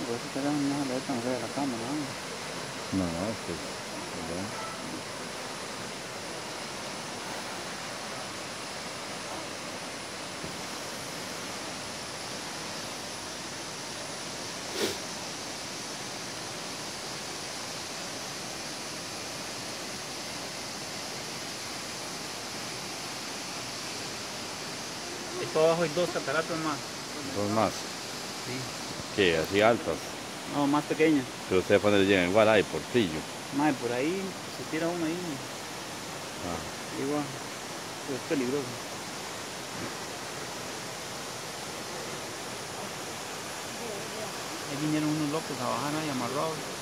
por eso te dejan no le tan fea la cámara, No, es que... ¿verdad? Esto abajo hay 2 cataratas más. Dos más. Sí. ¿Qué? Así altas. No, más pequeñas. Pero ustedes ponen llegan igual ahí, Portillo. Mae, por ahí se tira uno ahí. Ah. Igual. Pero es peligroso. Ahí vinieron unos locos a bajar ahí amarrados.